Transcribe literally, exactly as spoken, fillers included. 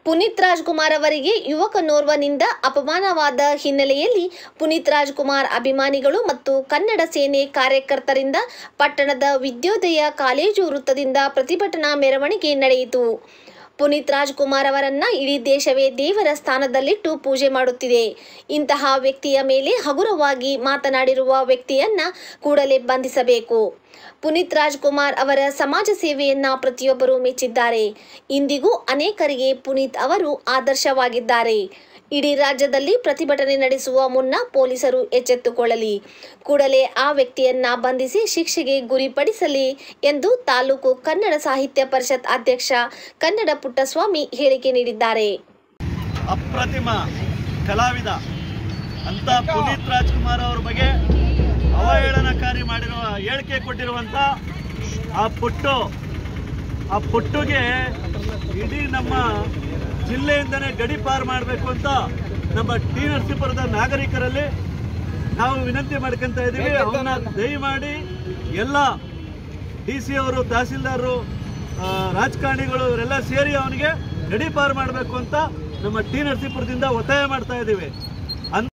ಪುನೀತ್ ರಾಜ್ಕುಮಾರ್ ಅವರಿಗೆ ಯುವಕನೋರ್ವನಿಂದ ಅಪಮಾನವಾದ ಹಿನ್ನೆಲೆಯಲ್ಲಿ ಪುನೀತ್ ರಾಜ್ಕುಮಾರ್ ಅಭಿಮಾನಿಗಳು ಮತ್ತು ಕನ್ನಡ ಸೇನೆ ಕಾರ್ಯಕರ್ತರಿಂದ ಪಟ್ಟಣದ ವಿದ್ಯೋದಯ ಕಾಲೇಜು ವೃತ್ತದಿಂದ ಪ್ರತಿಭಟನಾ ಮೆರವಣಿಗೆ ನಡೆಯಿತು. ಪುನೀತ್ ರಾಜ್ಕುಮಾರ್ ಅವರನ್ನ ಇಡೀ ದೇಶವೇ ದೇವರ ಸ್ಥಾನದಲ್ಲಿಟ್ಟು ಪೂಜೆ ಮಾಡುತ್ತಿದೆ. ಇಂತಹ ವ್ಯಕ್ತಿಯ ಮೇಲೆ ಹಗುರವಾಗಿ ಮಾತನಾಡಿರುವ ವ್ಯಕ್ತಿಯನ್ನ ಕೂಡಲೇ ಬಂಧಿಸಬೇಕು. ಪುನೀತ್ ರಾಜ್ಕುಮಾರ್ ಅವರ ಸಮಾಜ ಸೇವೆಯನ್ನ ಪ್ರತಿಯೊಬ್ಬರು ಮೆಚ್ಚಿದ್ದಾರೆ. ಇಂದಿಗೂ ಅನೇಕರಿಗೆ ಪುನೀತ್ ಅವರು ಆದರ್ಶವಾಗಿದ್ದಾರೆ. ಇಡೀ ರಾಜ್ಯದಲ್ಲಿ ಪ್ರತಿಭಟನೆ ನಡೆಸುವ ಮುನ್ನ ಪೊಲೀಸರು ಎಚ್ಚೆತ್ತುಕೊಳ್ಳಲಿ, ಕೂಡಲೇ ಆ ವ್ಯಕ್ತಿಯನ್ನ ಬಂಧಿಸಿ ಶಿಕ್ಷೆಗೆ ಗುರಿಪಡಿಸಲಿ ಎಂದು ತಾಲೂಕು ಕನ್ನಡ ಸಾಹಿತ್ಯ ಪರಿಷತ್ ಅಧ್ಯಕ್ಷ ಕನ್ನಡ ಪುಟ್ಟಸ್ವಾಮಿ ಹೇಳಿಕೆ ನೀಡಿದ್ದಾರೆ. ಅಪ್ರತಿಮ ಕಲಾವಿದ ಅಂತ ಪುನೀತ್ ರಾಜ್ಕುಮಾರ್ ಅವರ ಬಗ್ಗೆ ಅವಹೇಳನಕಾರಿ ಮಾಡಿರುವ ಹೇಳಿಕೆ ಕೊಟ್ಟಿರುವಂತ ಆ ಪುಟ್ಟು ಆ ಪುಟ್ಟುಗೆ ಇಡೀ ನಮ್ಮ ಜಿಲ್ಲೆಯಿಂದನೇ ಗಡಿ ಪಾರು ಮಾಡಬೇಕು ಅಂತ ನಮ್ಮ ಟಿ ನರಸೀಪುರದ ನಾಗರಿಕರಲ್ಲಿ ನಾವು ವಿನಂತಿ ಮಾಡ್ಕೊಂತ ಇದ್ದೀವಿ. ಅವನ್ನ ದಯಮಾಡಿ ಎಲ್ಲ ಡಿ ಸಿ ಅವರು, ತಹಸೀಲ್ದಾರರು, ರಾಜಕಾರಣಿಗಳು ಇವರೆಲ್ಲ ಸೇರಿ ಅವನಿಗೆ ಗಡಿ ಪಾರು ಮಾಡಬೇಕು ಅಂತ ನಮ್ಮ ಟಿ ನರಸೀಪುರದಿಂದ ಒತ್ತಾಯ ಮಾಡ್ತಾ ಇದ್ದೀವಿ.